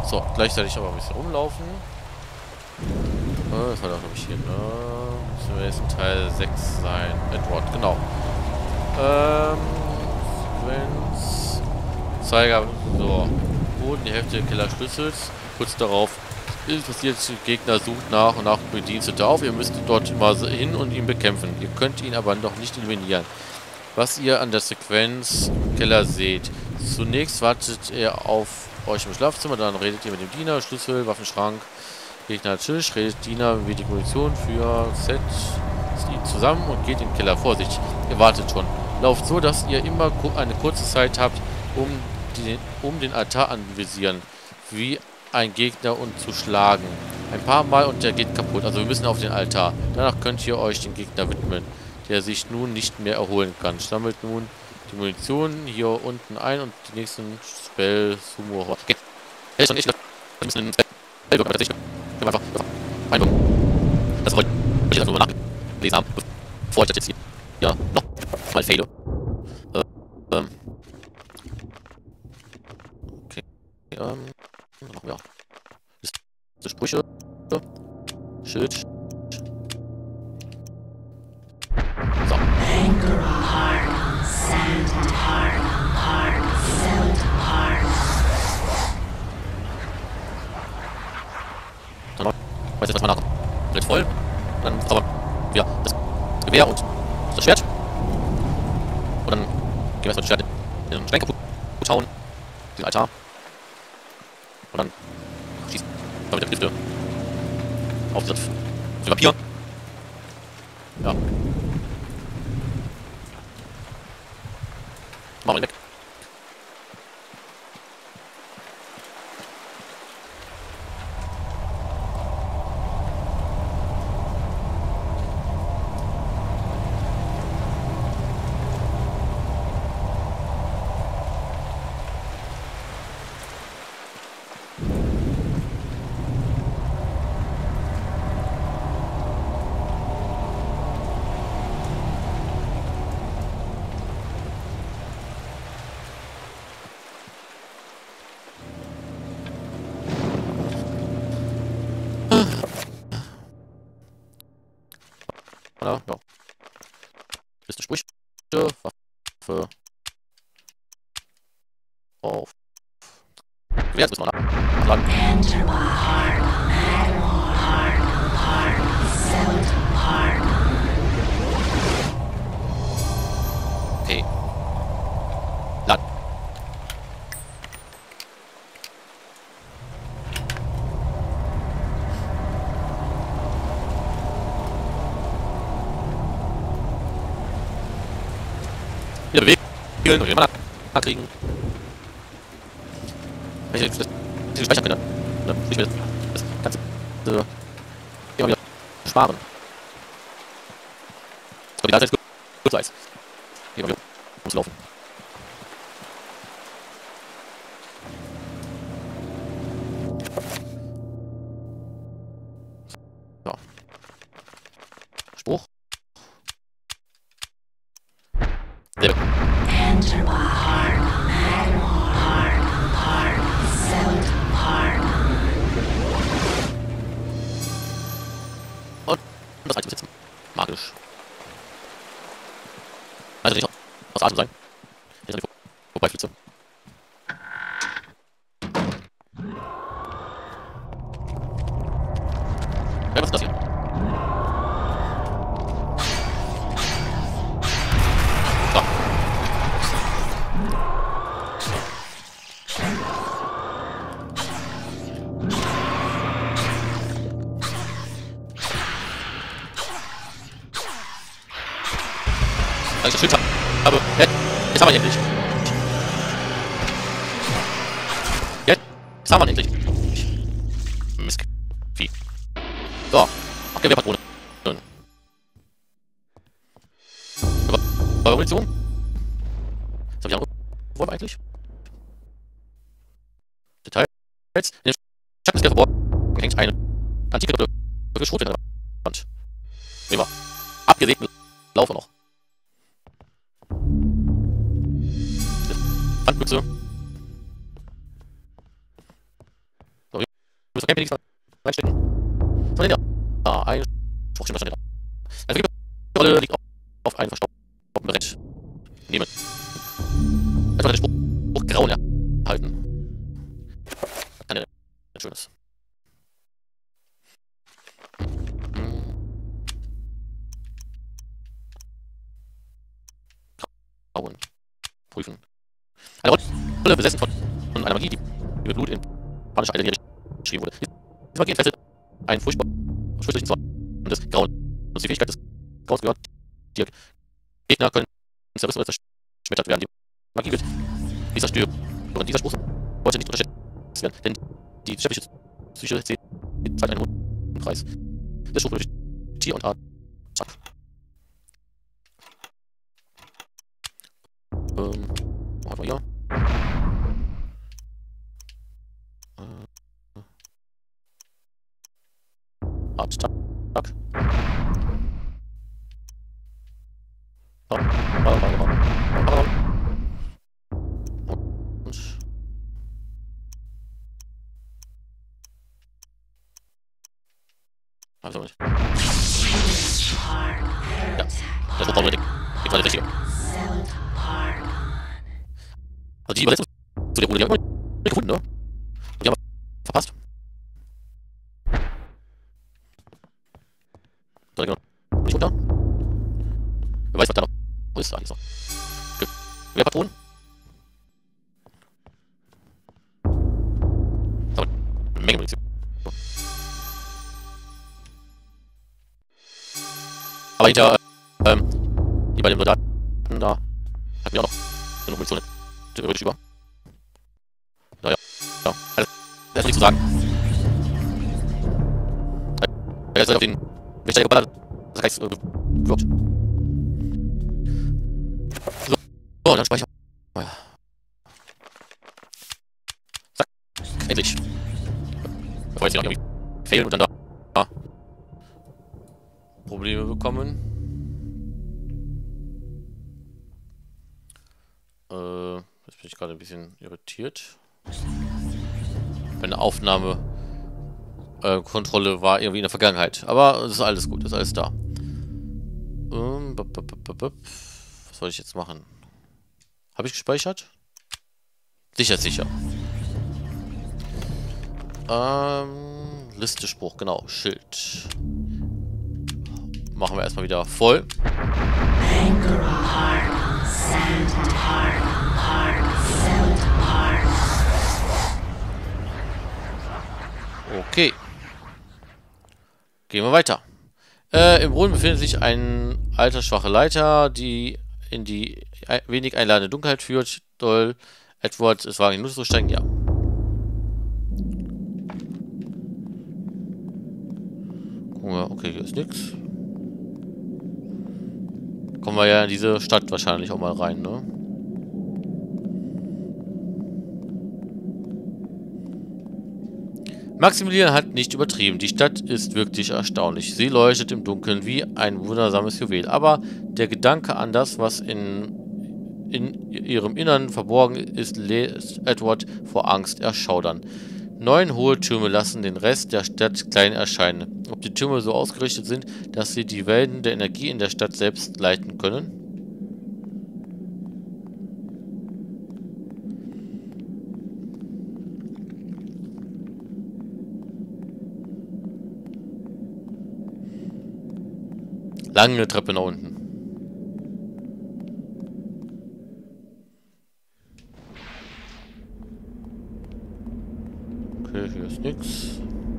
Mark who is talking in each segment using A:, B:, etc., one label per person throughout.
A: So, gleichzeitig aber ein bisschen rumlaufen. Das war doch, glaube ich, hier, ne? Müssen wir jetzt in Teil 6 sein. Edward, genau. Sequenz. Zeiger. So. Boden, die Hälfte des Kellerschlüssels. Kurz darauf passiert, der Gegner sucht nach und nach Bedienstete auf. Ihr müsst dort mal hin und ihn bekämpfen. Ihr könnt ihn aber noch nicht eliminieren. Was ihr an der Sequenz im Keller seht. Zunächst wartet er auf euch im Schlafzimmer, dann redet ihr mit dem Diener, Schlüssel, Waffenschrank, Gegner Tisch, redet Diener, wie die Munition für Set, zieht ihn zusammen und geht in den Keller. Vorsicht, ihr wartet schon. Lauft so, dass ihr immer eine kurze Zeit habt, um den Altar anvisieren, wie ein Gegner und zu schlagen. Ein paar Mal und der geht kaputt. Also wir müssen auf den Altar. Danach könnt ihr euch den Gegner widmen, der sich nun nicht mehr erholen kann. Sammelt nun die Munition hier unten ein und die nächsten Spell Sumo. Okay. Hey, schon nicht. Wir müssen in den Spell wirken, aber das ist einfach einwirken. Das wollte ich jetzt einfach nur nachlesen haben, bevor ich das jetzt hier noch mal fehle. Okay. Was machen wir? Liste Sprüche. Schild. So.
B: Anchor hard on sand and hard on felt hard.
A: Dann weiß jetzt, was man nachkommt. Wird voll. Dann aber ja, das Gewehr und das Schwert. Und dann gehen wir erstmal das Schwert in den Stein kaputt hauen. Den Altar. Und dann schießen wir mit der Knifte auf das Papier. Ja. Machen wir ihn weg. Ja. Liste Sprüche. Waffe. Auf. Gewehr, jetzt müssen wir nachladen.
B: Enter hard on felt hard.
A: Okay. Laden. Wieder bewegen und immer nachkriegen. Wenn ich das speichern könnte, dann würde ich mir das Ganze immer wieder sparen. Ich glaube, die Leiter ist gut weiß. Immer wieder ums Laufen. So. Spruch. Sehr gut.
B: Enter hard on felt hard.
A: Und das reicht bis jetzt magisch. Also nicht aus Atem sein. Wenn ich an die vorbeiflitze. Ja, was ist das hier? So. Als ich das Schild habe. Jetzt haben wir ihn endlich. Jetzt haben wir ihn endlich. Mistvieh. So. Abgewehrpatrone. Eure Munition. Was hab ich angeworfen eigentlich? Details. In dem Schatten des verborgen hängt eine antike Schrotflinte an der Wand. Nehmen wir. Abgesägten Laufe noch. Handbüchse. Camping reinstecken. Von den ein Spruchschimmer stand da. Also die Rolle liegt auf einem verstaubten Brett. Nehmen. Es war der Spruch Grauen erhalten. Ein schönes. Grauen. Prüfen. Eine Rolle besessen von einer Magie, die mit Blut in panischer Eile geschrieben wurde. Diese Magie entfesselt einen furchtbaren Zorn des Grauen. Und die Fähigkeit des Grauens gehört. Die Gegner können zerrissen oder zerschmettert werden. Die Magie wird die zerstören. Dieser Spruch wollte nicht unterschätzt werden, denn die schäbische Psyche zählt einen hohen Preis. Der Spruch wurde durch Tier und Art ab. Wo haben wir hier? Abstag. Also nicht. Ja, das war richtig. Ich war der Richtige. Also die Übersetzung zu der Runde, die haben wir nicht gefunden, ne? Und die haben wir verpasst. So, genau. Nicht runter. Wer weiß, was da noch ist. Eigentlich so. Gewehrpatronen. Das ist aber eine Menge Munition. Aber hinter, die bei den Soldaten, da hatten wir auch noch genug Munition. Theoretisch über. Naja, ja. Also, da ist nichts zu sagen. Er ist auf den Wächter geballert. Das heißt, gewirkt. So, dann speichern. Zack. Endlich. Bevor jetzt hier noch irgendwie fehlen und dann da Probleme bekommen. Jetzt bin ich gerade ein bisschen irritiert. Meine Aufnahme Kontrolle war irgendwie in der Vergangenheit. Aber es ist alles gut, ist alles da. Was soll ich jetzt machen? Habe ich gespeichert? Sicher, sicher. Listespruch, genau. Schild. Machen wir erstmal wieder voll. Okay. Gehen wir weiter. Im Brunnen befindet sich ein alter, schwacher Leiter, die in die wenig einladende Dunkelheit führt. Soll Edward es wagen, hinunterzusteigen? Ja. Gucken wir. Okay, hier ist nichts. Kommen wir ja in diese Stadt wahrscheinlich auch mal rein, ne? Maximilian hat nicht übertrieben. Die Stadt ist wirklich erstaunlich. Sie leuchtet im Dunkeln wie ein wundersames Juwel. Aber der Gedanke an das, was in ihrem Innern verborgen ist, lässt Edward vor Angst erschaudern. 9 hohe Türme lassen den Rest der Stadt klein erscheinen. Ob die Türme so ausgerichtet sind, dass sie die Wellen der Energie in der Stadt selbst leiten können? Lange Treppe nach unten. Okay, hier ist nichts.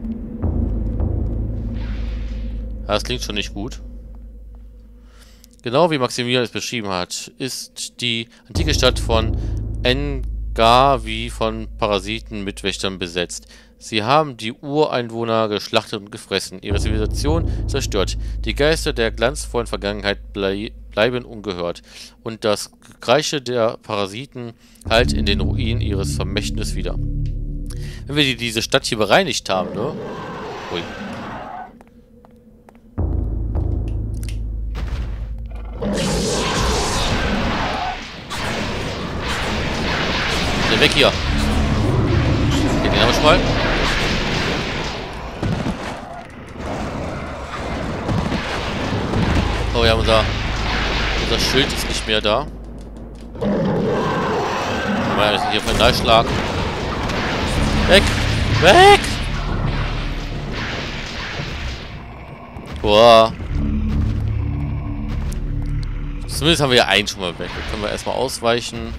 A: Das klingt schon nicht gut. Genau wie Maximilian es beschrieben hat, ist die antike Stadt von Ngavi von Parasiten Mitwächtern besetzt. Sie haben die Ureinwohner geschlachtet und gefressen, ihre Zivilisation zerstört. Die Geister der glanzvollen Vergangenheit bleiben ungehört. Und das Gekreische der Parasiten hallt in den Ruinen ihres Vermächtnisses wieder. Wenn wir diese Stadt hier bereinigt haben, ne? Ui. Weg hier. Okay, den haben wir schon mal. ja, unser Schild ist nicht mehr da. Mal jetzt hier von schlagen. Weg! Weg! Boah. Zumindest haben wir ja einen schon mal weg. Da können wir erstmal ausweichen.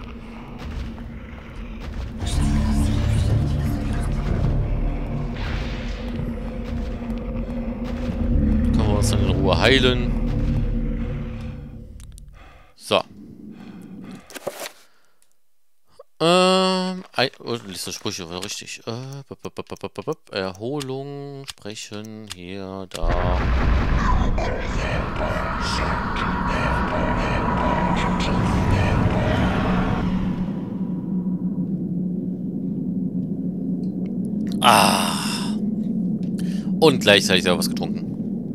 A: Können wir uns dann in Ruhe heilen. So. Liste Sprüche, war richtig. Erholung, sprechen, hier, da. Ah. Und gleichzeitig selber was getrunken.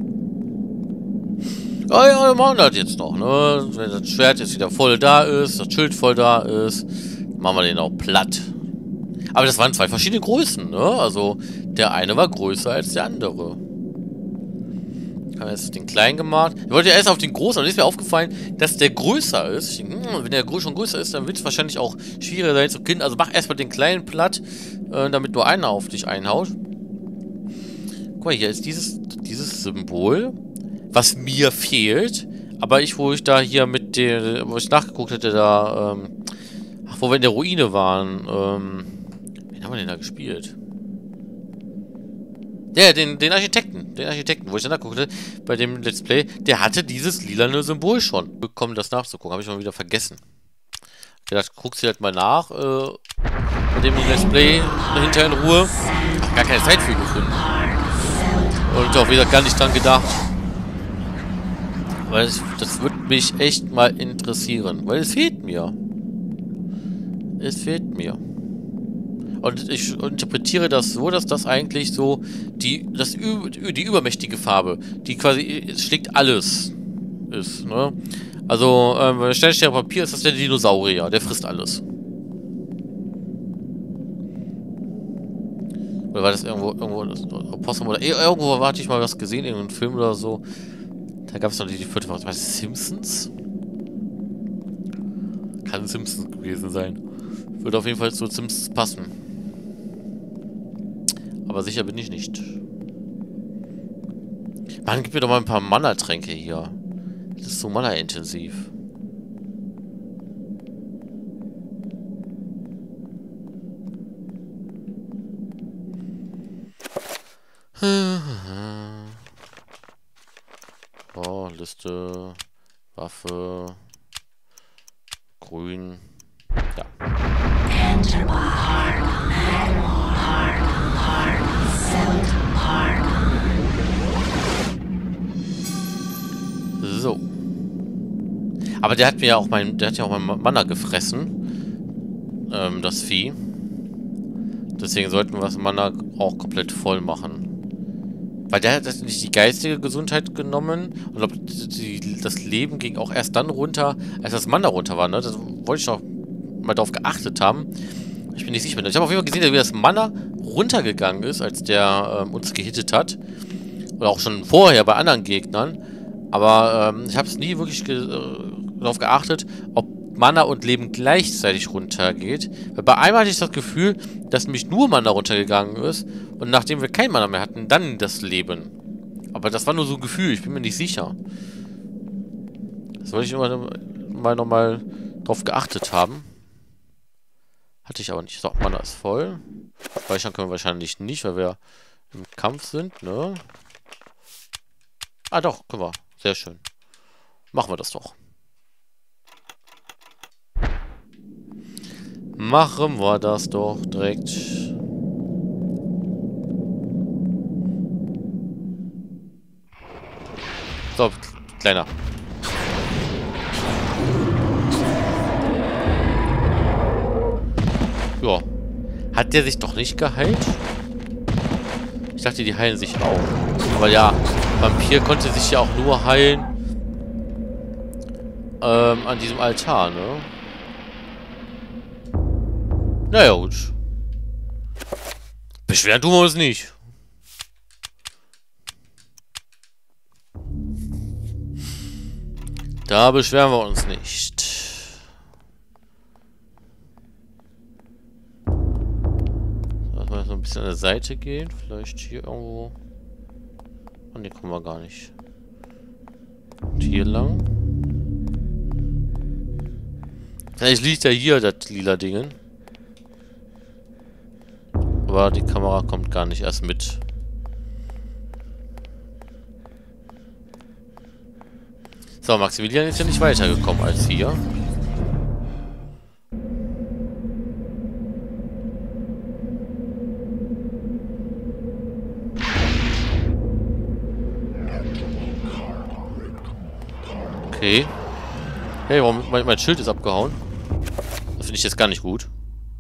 A: Ah ja, wir machen das jetzt noch, ne? Wenn das Schwert jetzt wieder voll da ist, das Schild voll da ist, machen wir den auch platt. Aber das waren zwei verschiedene Größen, ne? Also, der eine war größer als der andere. Ich habe jetzt den kleinen gemacht. Ich wollte ja erst auf den großen, aber ist mir aufgefallen, dass der größer ist. Ich denke, wenn der schon größer ist, dann wird es wahrscheinlich auch schwieriger sein zu killen. Also mach erstmal den kleinen platt, damit nur einer auf dich einhaut. Guck mal, hier ist dieses Symbol, was mir fehlt. Aber wo ich da hier mit der, wo ich nachgeguckt hätte, da, wo wir in der Ruine waren, wen haben wir denn da gespielt? Ja, den Architekten, wo ich dann nachguckte, bei dem Let's Play, der hatte dieses lilane Symbol schon bekommen, das nachzugucken. Habe ich mal wieder vergessen. Ich dachte, guckst du halt mal nach, bei dem Let's Play hinterher in Ruhe. Hab gar keine Zeit für gefunden. Und auch wieder gar nicht dran gedacht. Weil das würde mich echt mal interessieren. Weil es fehlt mir. Es fehlt mir. Und ich interpretiere das so, dass das eigentlich so die übermächtige Farbe, die quasi, es schlägt alles ist, ne? Also, bei Sternstern Papier ist das der Dinosaurier, der frisst alles. Oder war das irgendwo oder irgendwo hatte ich mal was gesehen, in einem Film oder so. Da gab es noch die vierte, was war das, Simpsons? Kann Simpsons gewesen sein. Würde auf jeden Fall zu Simpsons passen. Aber sicher bin ich nicht. Mann, gib mir doch mal ein paar Mana-Tränke hier. Das ist so Mana-intensiv. Oh, Liste. Waffe. Grün. Ja. So. Aber der hat mir ja auch mein Mana gefressen. Das Vieh. Deswegen sollten wir das Mana auch komplett voll machen. Weil der hat nicht die geistige Gesundheit genommen. Und ich glaube, das Leben ging auch erst dann runter, als das Mana runter war. Ne? Das wollte ich noch mal darauf geachtet haben. Ich bin nicht sicher. Ich habe auf jeden Fall gesehen, wie das Mana runtergegangen ist, als der uns gehittet hat. Oder auch schon vorher bei anderen Gegnern. Aber ich habe es nie wirklich darauf geachtet, ob Mana und Leben gleichzeitig runtergeht. Weil bei einmal hatte ich das Gefühl, dass nämlich nur Mana runtergegangen ist. Und nachdem wir kein Mana mehr hatten, dann das Leben. Aber das war nur so ein Gefühl, ich bin mir nicht sicher. Das wollte ich immer nochmal drauf geachtet haben. Hatte ich aber nicht. So, Mana ist voll. Speichern können wir wahrscheinlich nicht, weil wir im Kampf sind, ne? Ah doch, können wir. Sehr schön. Machen wir das doch. Machen wir das doch direkt. So, kleiner. Ja. Hat der sich doch nicht geheilt? Ich dachte, die heilen sich auch. Aber ja, Vampir konnte sich ja auch nur heilen an diesem Altar, ne? Naja, gut. Beschweren tun wir uns nicht. Da beschweren wir uns nicht. Lass mal so ein bisschen an der Seite gehen. Vielleicht hier irgendwo. Oh ne, kommen wir gar nicht. Und hier lang. Vielleicht liegt ja hier das lila Ding. Aber die Kamera kommt gar nicht erst mit. So, Maximilian ist ja nicht weitergekommen als hier. Okay. Hey, warum mein Schild ist abgehauen? Das finde ich jetzt gar nicht gut.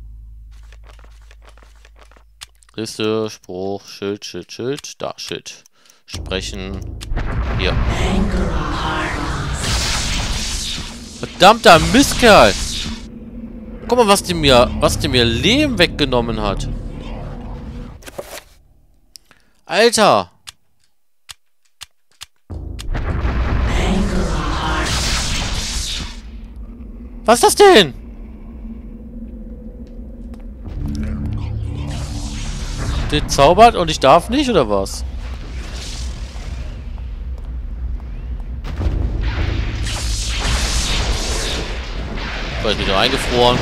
A: Liste, Spruch, Schild, Schild, Schild. Da, Schild. Sprechen. Hier. Verdammter Mistkerl! Guck mal, was der mir Leben weggenommen hat. Alter! Was ist das denn? Der zaubert und ich darf nicht, oder was? Ich bin wieder eingefroren.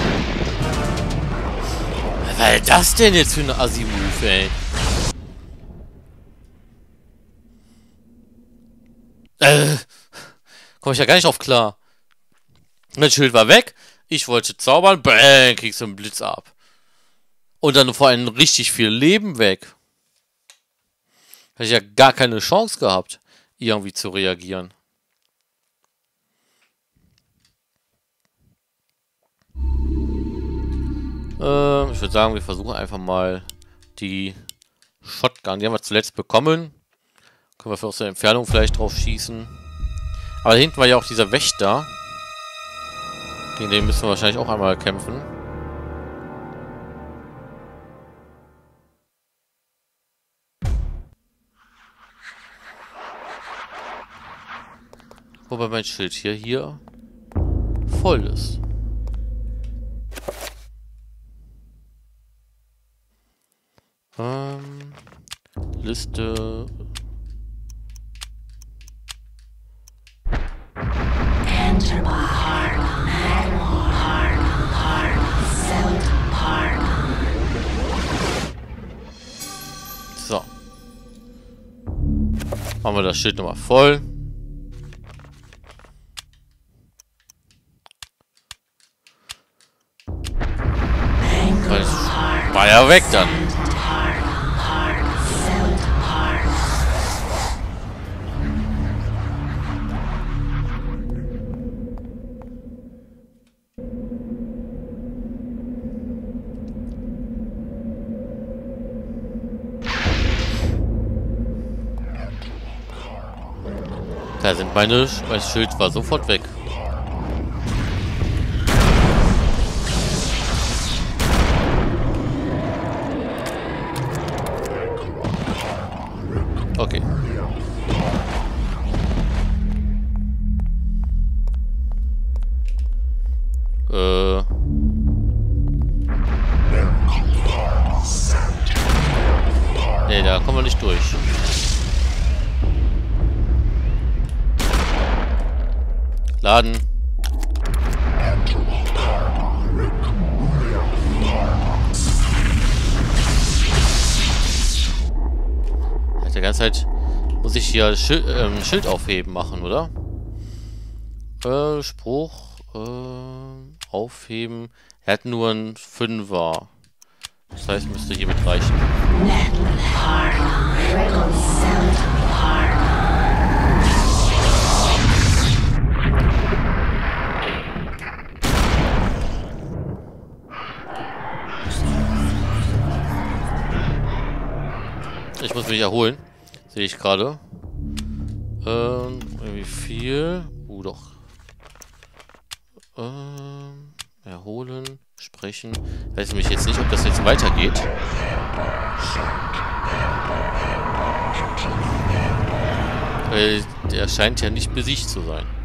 A: Was ist das denn jetzt für eine Assi-Move, ey? Komm ich ja gar nicht drauf klar. Mein Schild war weg. Ich wollte zaubern. Bang, kriegst du einen Blitz ab. Und dann vor allem richtig viel Leben weg. Hätte ich ja gar keine Chance gehabt, irgendwie zu reagieren. Ich würde sagen, wir versuchen einfach mal die Shotgun. Die haben wir zuletzt bekommen. Können wir aus der Entfernung vielleicht drauf schießen. Aber da hinten war ja auch dieser Wächter. Gegen den müssen wir wahrscheinlich auch einmal kämpfen. Wobei mein Schild hier voll ist. Liste. So. Machen wir das Schild nochmal voll. War ja weg dann. Da sind mein Schild war sofort weg. Okay. Nee, da kommen wir nicht durch. Laden. Die ganze Zeit muss ich hier Schild aufheben machen, oder? Spruch aufheben. Er hat nur einen 5er. Das heißt, müsste hiermit reichen. Ich muss mich erholen. Sehe ich gerade. Irgendwie viel. Doch. Erholen. Sprechen. Weiß mich jetzt nicht, ob das jetzt weitergeht. Weil der scheint ja nicht besiegt zu sein.